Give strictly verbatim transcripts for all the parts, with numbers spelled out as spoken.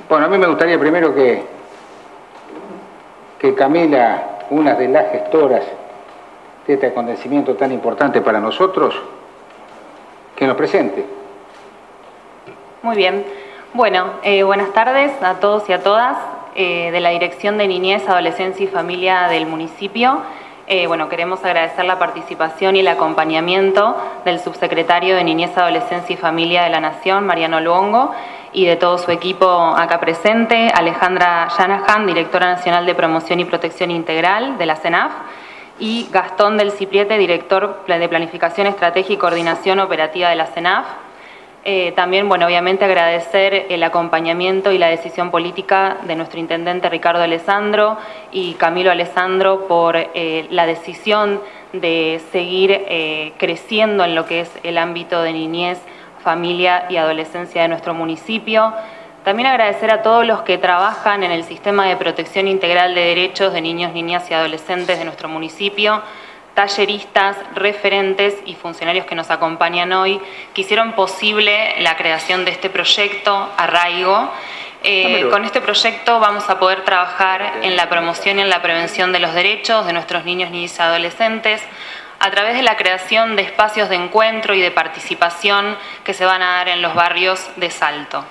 Bueno, a mí me gustaría primero que, que Camila, una de las gestoras de este acontecimiento tan importante para nosotros, que nos presente. Muy bien. Bueno, eh, buenas tardes a todos y a todas eh, de la Dirección de Niñez, Adolescencia y Familia del municipio. Eh, bueno, queremos agradecer la participación y el acompañamiento del subsecretario de Niñez, Adolescencia y Familia de la Nación, Mariano Luongo, y de todo su equipo acá presente, Alejandra Shanahan, directora nacional de Promoción y Protección Integral de la CENAF, y Gastón del Cipriete, director de Planificación Estratégica y Coordinación Operativa de la CENAF. Eh, también, bueno, obviamente agradecer el acompañamiento y la decisión política de nuestro intendente Ricardo Alessandro y Camilo Alessandro por eh, la decisión de seguir eh, creciendo en lo que es el ámbito de niñez, familia y adolescencia de nuestro municipio. También agradecer a todos los que trabajan en el sistema de protección integral de derechos de niños, niñas y adolescentes de nuestro municipio, talleristas, referentes y funcionarios que nos acompañan hoy, que hicieron posible la creación de este proyecto Arraigo. Eh, con este proyecto vamos a poder trabajar en la promoción y en la prevención de los derechos de nuestros niños, niñas y adolescentes, a través de la creación de espacios de encuentro y de participación que se van a dar en los barrios de Salto.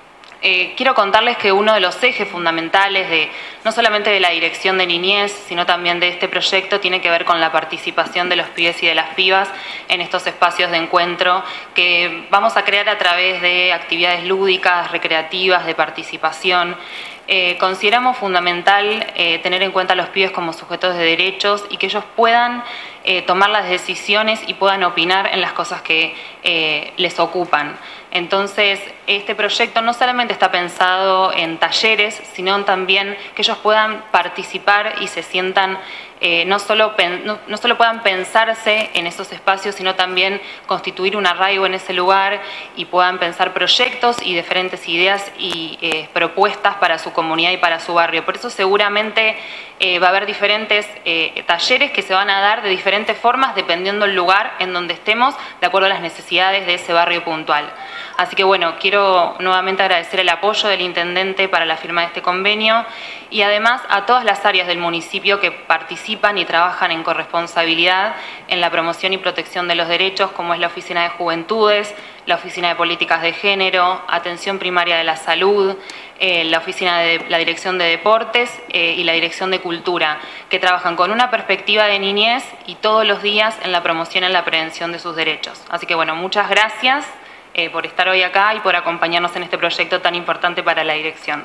Eh, quiero contarles que uno de los ejes fundamentales de no solamente de la Dirección de Niñez, sino también de este proyecto, tiene que ver con la participación de los pibes y de las pibas en estos espacios de encuentro que vamos a crear a través de actividades lúdicas, recreativas, de participación. Eh, consideramos fundamental eh, tener en cuenta a los pibes como sujetos de derechos y que ellos puedan eh, tomar las decisiones y puedan opinar en las cosas que eh, les ocupan. Entonces, este proyecto no solamente está pensado en talleres, sino también que ellos puedan participar y se sientan, eh, no, solo, no, no solo puedan pensarse en esos espacios, sino también constituir un arraigo en ese lugar y puedan pensar proyectos y diferentes ideas y eh, propuestas para su comunidad y para su barrio. Por eso seguramente eh, va a haber diferentes eh, talleres que se van a dar de diferentes formas dependiendo del lugar en donde estemos, de acuerdo a las necesidades de ese barrio puntual. Así que bueno, quiero nuevamente agradecer el apoyo del intendente para la firma de este convenio y además a todas las áreas del municipio que participan y trabajan en corresponsabilidad en la promoción y protección de los derechos, como es la Oficina de Juventudes, la Oficina de Políticas de Género, Atención Primaria de la Salud, eh, la Oficina de la Dirección de Deportes eh, y la Dirección de Cultura, que trabajan con una perspectiva de niñez y todos los días en la promoción y en la prevención de sus derechos. Así que bueno, muchas gracias Eh, por estar hoy acá y por acompañarnos en este proyecto tan importante para la dirección.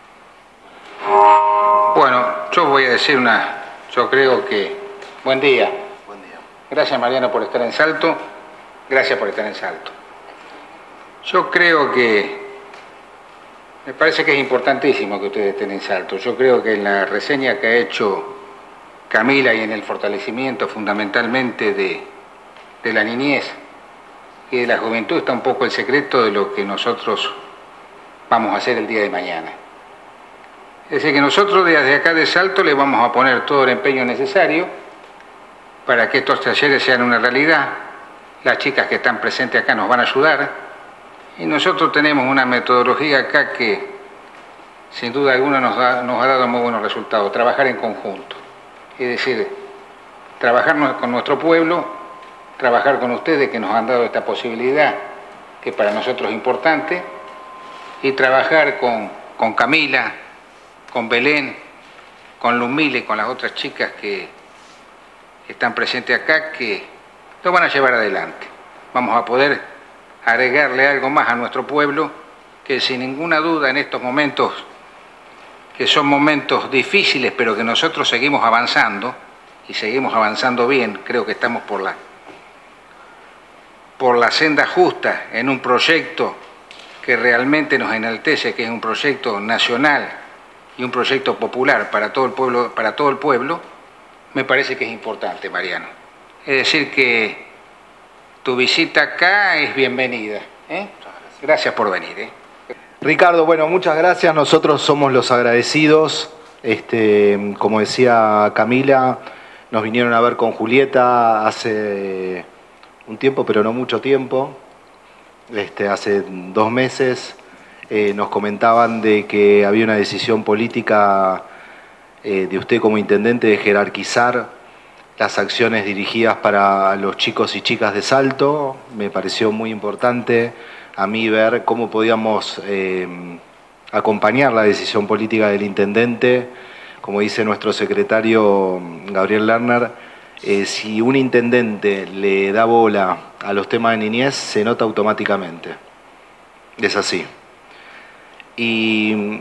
Bueno, yo voy a decir una, yo creo que, buen día. Buen día. Gracias Mariano por estar en Salto, gracias por estar en Salto. Yo creo que, me parece que es importantísimo que ustedes estén en Salto. Yo creo que en la reseña que ha hecho Camila y en el fortalecimiento fundamentalmente de, de la niñez y de la juventud está un poco el secreto de lo que nosotros vamos a hacer el día de mañana. Es decir, que nosotros desde acá de Salto le vamos a poner todo el empeño necesario para que estos talleres sean una realidad. Las chicas que están presentes acá nos van a ayudar y nosotros tenemos una metodología acá que sin duda alguna nos, da, nos ha dado muy buenos resultados, trabajar en conjunto. Es decir, trabajar con nuestro pueblo, trabajar con ustedes que nos han dado esta posibilidad que para nosotros es importante y trabajar con, con Camila, con Belén, con Lumile y con las otras chicas que, que están presentes acá que lo van a llevar adelante. Vamos a poder agregarle algo más a nuestro pueblo que sin ninguna duda en estos momentos que son momentos difíciles pero que nosotros seguimos avanzando y seguimos avanzando bien, creo que estamos por la por la senda justa en un proyecto que realmente nos enaltece, que es un proyecto nacional y un proyecto popular para todo el pueblo, para todo el pueblo, me parece que es importante, Mariano. Es decir, que tu visita acá es bienvenida, ¿eh? Gracias por venir, ¿eh? Ricardo, bueno, muchas gracias. Nosotros somos los agradecidos. Este, como decía Camila, nos vinieron a ver con Julieta hace un tiempo, pero no mucho tiempo, este, hace dos meses, eh, nos comentaban de que había una decisión política eh, de usted como intendente de jerarquizar las acciones dirigidas para los chicos y chicas de Salto. Me pareció muy importante a mí ver cómo podíamos eh, acompañar la decisión política del intendente. Como dice nuestro secretario Gabriel Lerner, eh, si un intendente le da bola a los temas de niñez, se nota automáticamente. Es así. Y,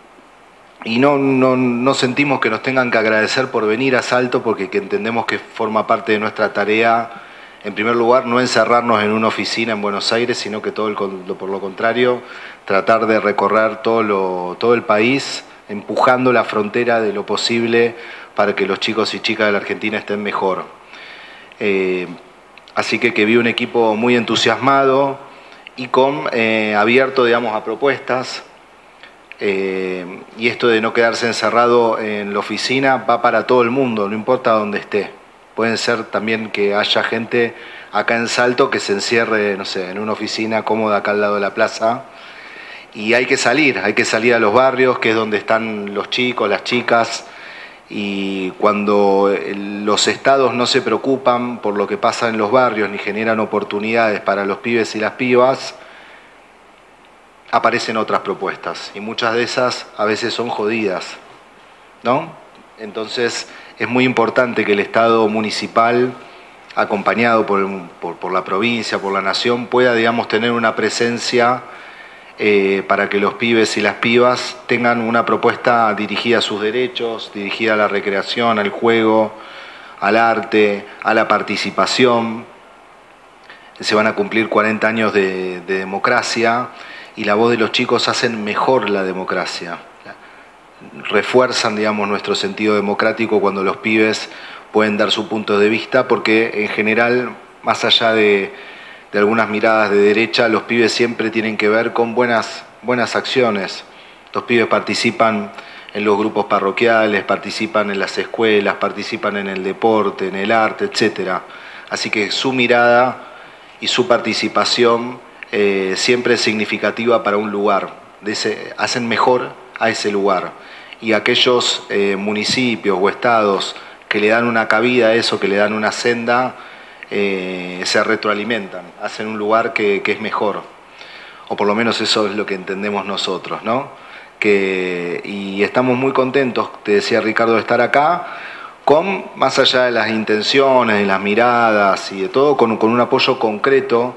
y no, no, no sentimos que nos tengan que agradecer por venir a Salto, porque que entendemos que forma parte de nuestra tarea, en primer lugar, no encerrarnos en una oficina en Buenos Aires, sino que todo el, por lo contrario, tratar de recorrer todo, lo, todo el país, empujando la frontera de lo posible para que los chicos y chicas de la Argentina estén mejor. Eh, así que que vi un equipo muy entusiasmado y con eh, abierto, digamos, a propuestas. Eh, y esto de no quedarse encerrado en la oficina va para todo el mundo, no importa dónde esté. Pueden ser también que haya gente acá en Salto que se encierre, no sé, en una oficina cómoda acá al lado de la plaza. Y hay que salir, hay que salir a los barrios, que es donde están los chicos, las chicas, y cuando los estados no se preocupan por lo que pasa en los barrios ni generan oportunidades para los pibes y las pibas, aparecen otras propuestas, y muchas de esas a veces son jodidas, ¿no? Entonces es muy importante que el Estado municipal, acompañado por, por, por la provincia, por la nación, pueda, digamos, tener una presencia Eh, para que los pibes y las pibas tengan una propuesta dirigida a sus derechos, dirigida a la recreación, al juego, al arte, a la participación. Se van a cumplir cuarenta años de, de democracia y la voz de los chicos hacen mejor la democracia. Refuerzan, digamos, nuestro sentido democrático cuando los pibes pueden dar su punto de vista, porque en general, más allá de de algunas miradas de derecha, los pibes siempre tienen que ver con buenas, buenas acciones. Los pibes participan en los grupos parroquiales, participan en las escuelas, participan en el deporte, en el arte, etcétera. Así que su mirada y su participación eh, siempre es significativa para un lugar. De ese, hacen mejor a ese lugar. Y aquellos eh, municipios o estados que le dan una cabida a eso, que le dan una senda, Eh, se retroalimentan, hacen un lugar que, que es mejor, o por lo menos eso es lo que entendemos nosotros, ¿no? Que, y estamos muy contentos, te decía Ricardo, de estar acá, con, más allá de las intenciones, de las miradas y de todo, con, con un apoyo concreto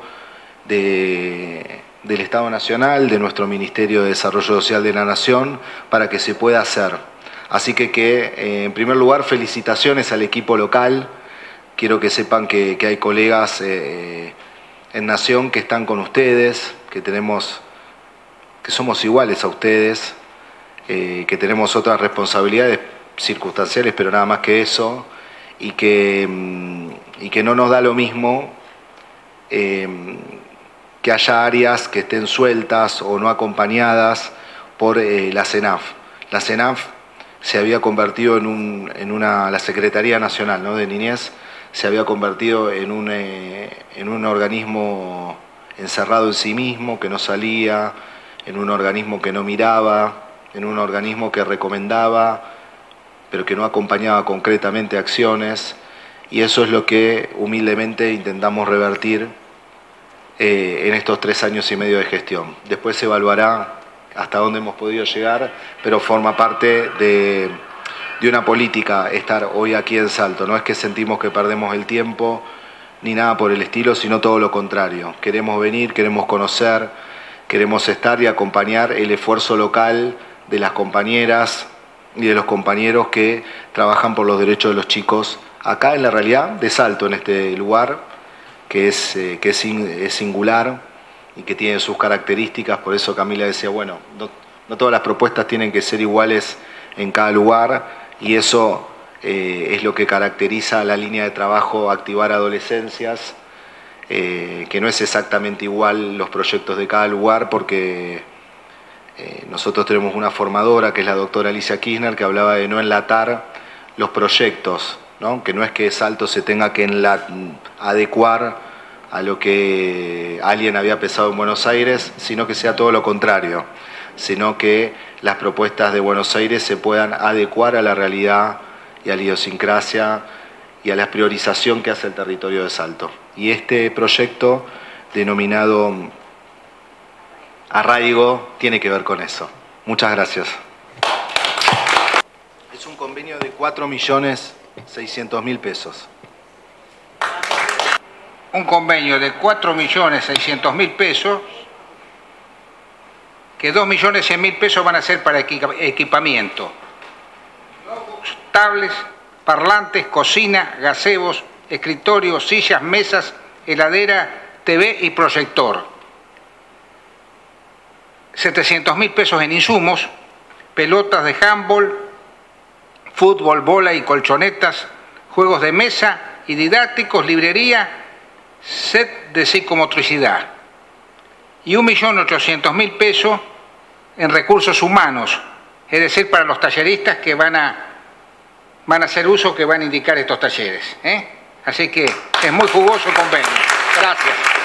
de, del Estado Nacional, de nuestro Ministerio de Desarrollo Social de la Nación, para que se pueda hacer. Así que, que eh, en primer lugar, felicitaciones al equipo local. Quiero que sepan que, que hay colegas eh, en Nación que están con ustedes, que tenemos, que somos iguales a ustedes, eh, que tenemos otras responsabilidades circunstanciales, pero nada más que eso, y que, y que no nos da lo mismo eh, que haya áreas que estén sueltas o no acompañadas por eh, la CENAF. La CENAF se había convertido en, un, en una, la Secretaría Nacional, ¿no?, de Niñez, se había convertido en un, eh, en un organismo encerrado en sí mismo, que no salía, en un organismo que no miraba, en un organismo que recomendaba, pero que no acompañaba concretamente acciones, y eso es lo que humildemente intentamos revertir eh, en estos tres años y medio de gestión. Después se evaluará hasta dónde hemos podido llegar, pero forma parte de... de una política estar hoy aquí en Salto. No es que sentimos que perdemos el tiempo ni nada por el estilo, sino todo lo contrario. Queremos venir, queremos conocer, queremos estar y acompañar el esfuerzo local de las compañeras y de los compañeros que trabajan por los derechos de los chicos acá en la realidad de Salto, en este lugar que es, eh, que es, es singular y que tiene sus características. Por eso Camila decía, bueno, no, no todas las propuestas tienen que ser iguales en cada lugar, y eso eh, es lo que caracteriza la línea de trabajo Activar Adolescencias, eh, que no es exactamente igual los proyectos de cada lugar, porque eh, nosotros tenemos una formadora, que es la doctora Alicia Kirchner, que hablaba de no enlatar los proyectos, ¿no? Que no es que Salto se tenga que enla- adecuar a lo que alguien había pensado en Buenos Aires, sino que sea todo lo contrario, sino que las propuestas de Buenos Aires se puedan adecuar a la realidad y a la idiosincrasia y a la priorización que hace el territorio de Salto. Y este proyecto, denominado Arraigo, tiene que ver con eso. Muchas gracias. Es un convenio de cuatro millones seiscientos mil pesos. Un convenio de cuatro millones seiscientos mil pesos, que dos millones cien mil pesos van a ser para equipamiento. Tablets, parlantes, cocina, gazebos, escritorios, sillas, mesas, heladera, T V y proyector. setecientos mil pesos en insumos, pelotas de handball, fútbol, bola y colchonetas, juegos de mesa y didácticos, librería, set de psicomotricidad. Y un millón ochocientos mil pesos en recursos humanos, es decir, para los talleristas que van a, van a hacer uso, que van a indicar estos talleres, ¿eh? Así que es muy jugoso el convenio. Gracias.